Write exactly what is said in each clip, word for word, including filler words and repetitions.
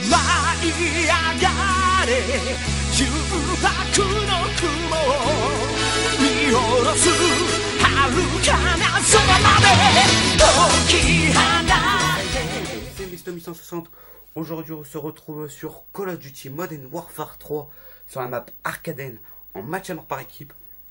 舞い上がれ純白の雲を見下ろす遥かな空まで解き放て。 C'est Mister cent soixante. Aujourd'hui on se retrouve sur Call of Duty Modern Warfare trois sur la map Arcaden en match à mort par équipe.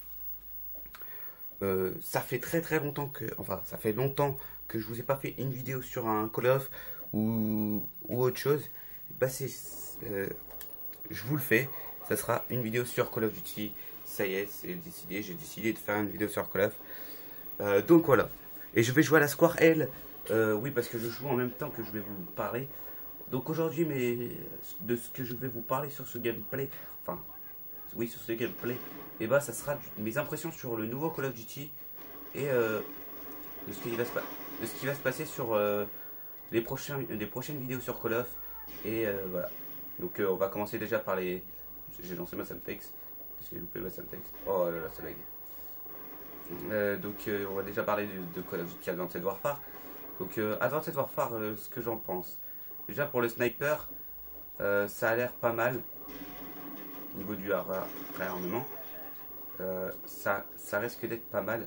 Euh, ça fait très très longtemps que, enfin ça fait longtemps que je vous ai pas fait une vidéo sur un Call of ou, ou autre chose. Bah c'est, euh, je vous le fais, ça sera une vidéo sur Call of Duty. Ça y est, c'est décidé, j'ai décidé de faire une vidéo sur Call of. Euh, donc voilà, et je vais jouer à la Square L. Euh, oui, parce que je joue en même temps que je vais vous parler. Donc aujourd'hui, mais de ce que je vais vous parler sur ce gameplay, enfin, oui, sur ce gameplay, et bah ça sera mes impressions sur le nouveau Call of Duty et euh, de, ce qui va se, de ce qui va se passer sur euh, les, prochains, les prochaines vidéos sur Call of. Et euh, voilà. Donc euh, on va commencer déjà par les. J'ai lancé ma Samtex. J'ai loupé ma Samtex. Oh là là, c'est lag. Euh, donc euh, on va déjà parler de, de Call of Duty Advanced Warfare. Donc euh, Advanced Warfare, euh, ce que j'en pense. Déjà pour le sniper, euh, ça a l'air pas mal. Au niveau du réarmement, euh, ça, ça risque d'être pas mal.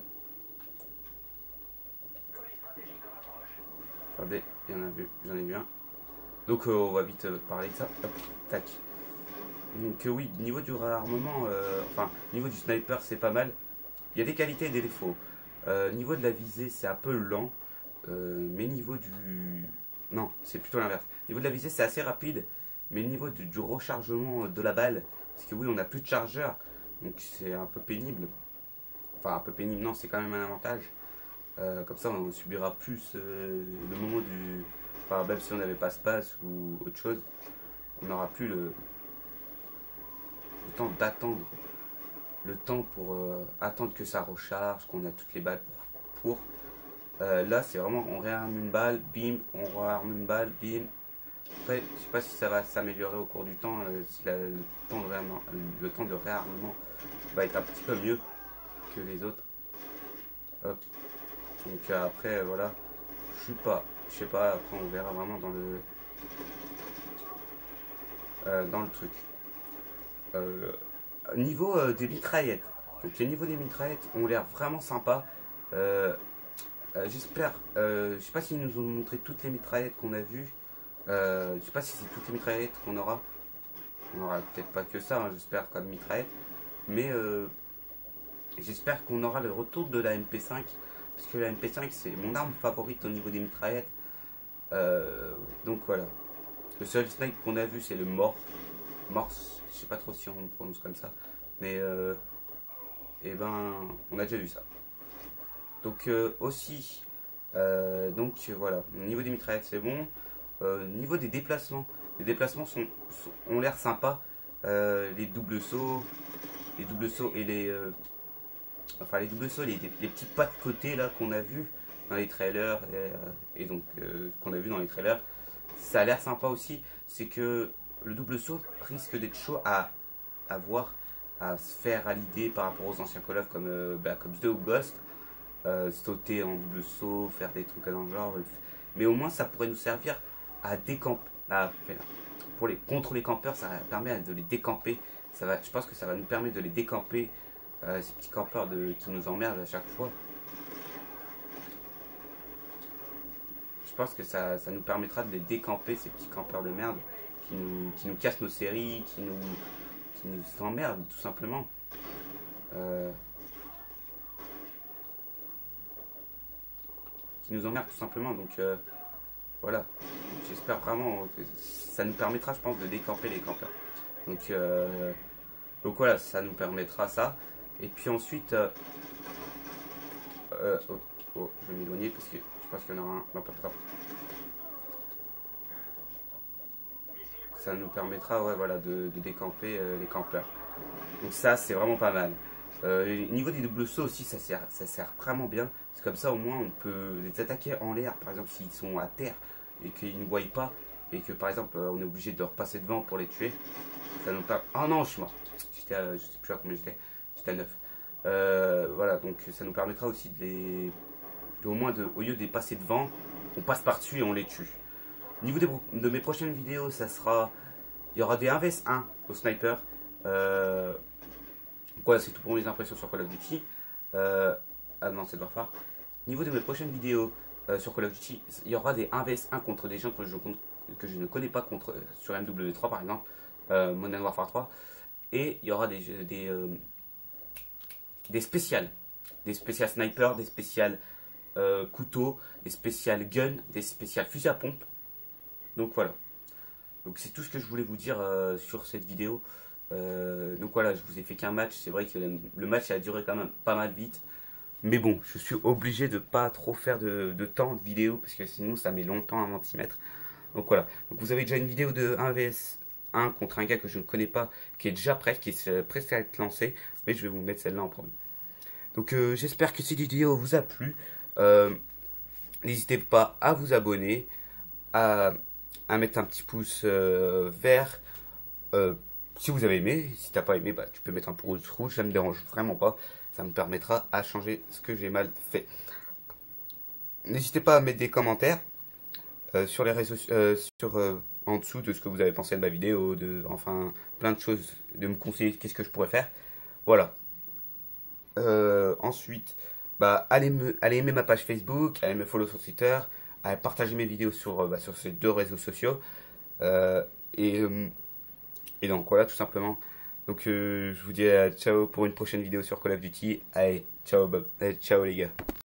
Attendez, il y en a vu, j'en ai vu un. Donc euh, on va vite euh, parler de ça. Hop, tac. Donc euh, oui, niveau du réarmement, euh, enfin niveau du sniper c'est pas mal. Il y a des qualités et des défauts. Euh, niveau de la visée c'est un peu lent. Euh, mais niveau du... Non, c'est plutôt l'inverse. Niveau de la visée c'est assez rapide. Mais niveau du, du rechargement de la balle, parce que oui on n'a plus de chargeur. Donc c'est un peu pénible. Enfin un peu pénible, non c'est quand même un avantage. Euh, comme ça on subira plus euh, le moment du... Enfin, même si on n'avait pas space ou autre chose, on n'aura plus le, le temps d'attendre. Le temps pour euh, attendre que ça recharge, qu'on a toutes les balles pour. pour. Euh, là, c'est vraiment, on réarme une balle, bim, on réarme une balle, bim. Après, je sais pas si ça va s'améliorer au cours du temps, euh, si la, le, temps de réarmement, le temps de réarmement va être un petit peu mieux que les autres. Hop. Donc euh, après, euh, voilà, je suis pas. Je sais pas, après on verra vraiment dans le euh, dans le truc. Euh, niveau euh, des mitraillettes, donc les niveaux des mitraillettes ont l'air vraiment sympa. Euh, euh, J'espère, euh, je sais pas s'ils nous ont montré toutes les mitraillettes qu'on a vues. Euh, je sais pas si c'est toutes les mitraillettes qu'on aura. On aura peut-être pas que ça, hein, j'espère comme mitraillette. Mais euh, j'espère qu'on aura le retour de la M P cinq. Parce que la M P cinq c'est mon arme favorite au niveau des mitraillettes. Euh, donc voilà. Le seul snipe qu'on a vu c'est le Morse. Morse, je sais pas trop si on le prononce comme ça. Mais euh, et ben on a déjà vu ça. Donc euh, aussi euh, donc voilà. Au niveau des mitraillettes c'est bon. Euh, au niveau des déplacements. Les déplacements sont, sont ont l'air sympas. Euh, les doubles sauts. Les doubles sauts et les. Euh, Enfin les doubles sauts, les, les petits pas de côté là qu'on a vu dans les trailers et, euh, et donc euh, qu'on a vu dans les trailers, ça a l'air sympa aussi. C'est que le double saut risque d'être chaud à, à voir, à se faire à l'idée par rapport aux anciens Call of comme euh, Black Ops deux ou Ghost. Euh, sauter en double saut, faire des trucs dans le genre. Mais au moins ça pourrait nous servir à décamper, à faire, pour les, contre les campeurs, ça permet de les décamper. Ça va, je pense que ça va nous permettre de les décamper. Euh, ces petits campeurs de, qui nous emmerdent à chaque fois. Je pense que ça, ça nous permettra de les décamper, ces petits campeurs de merde qui nous, qui nous cassent nos séries, qui nous, qui nous emmerdent tout simplement. Euh, qui nous emmerdent tout simplement. Donc euh, voilà. J'espère vraiment que ça nous permettra, je pense, de décamper les campeurs. Donc, euh, donc voilà, ça nous permettra ça. Et puis ensuite, euh, euh, oh, oh, je vais m'éloigner parce que je pense qu'il y en aura un. Non, pas plus tard. Ça nous permettra, ouais, voilà, de, de décamper euh, les campeurs. Donc ça, c'est vraiment pas mal. Euh, au niveau des doubles sauts aussi, ça sert, ça sert vraiment bien. C'est comme ça, au moins, on peut les attaquer en l'air. Par exemple, s'ils sont à terre et qu'ils ne voient pas, et que par exemple, on est obligé de repasser devant pour les tuer. Ça nous permet. Oh non, je suis mort. J'étais, à... je sais plus à combien j'étais. À neuf. Euh, voilà, donc ça nous permettra aussi de les. De, au moins, de, au lieu de les passer devant, on passe par-dessus et on les tue. Au niveau des, de mes prochaines vidéos, ça sera... Il y aura des un vs un au sniper. Euh, voilà, c'est tout pour mes impressions sur Call of Duty. Euh, ah non, c'est Warfare. Au niveau de mes prochaines vidéos euh, sur Call of Duty, il y aura des un vs un contre des gens que je, que je ne connais pas contre, sur M W trois par exemple, euh, Modern Warfare trois. Et il y aura des, des, euh, des spéciales. Des spéciales sniper, des spéciales euh, couteaux, des spéciales gun, des spéciales fusils à pompe. Donc voilà. Donc c'est tout ce que je voulais vous dire euh, sur cette vidéo. Euh, donc voilà, je vous ai fait qu'un match. C'est vrai que le, le match a duré quand même pas mal vite. Mais bon, je suis obligé de pas trop faire de, de temps de vidéo parce que sinon ça met longtemps avant de s'y mettre. Donc voilà. Donc vous avez déjà une vidéo de un vs un contre un gars que je ne connais pas, qui est déjà prête, qui est presque à être lancée. Mais je vais vous mettre celle-là en premier. Donc euh, j'espère que cette vidéo vous a plu. Euh, N'hésitez pas à vous abonner, à, à mettre un petit pouce euh, vert. Euh, si vous avez aimé, si t'as pas aimé, bah, tu peux mettre un pouce rouge, ça me dérange vraiment pas. Ça me permettra à changer ce que j'ai mal fait. N'hésitez pas à mettre des commentaires euh, sur les réseaux, euh, sur euh, en dessous de ce que vous avez pensé de ma vidéo, de enfin plein de choses, de me conseiller qu'est-ce que je pourrais faire. Voilà. Euh, ensuite, bah, allez, me, allez aimer ma page Facebook, allez me follow sur Twitter, allez partager mes vidéos sur, euh, bah, sur ces deux réseaux sociaux. Euh, et, euh, et donc voilà, tout simplement. Donc euh, je vous dis euh, ciao pour une prochaine vidéo sur Call of Duty. Allez, ciao, allez, ciao les gars.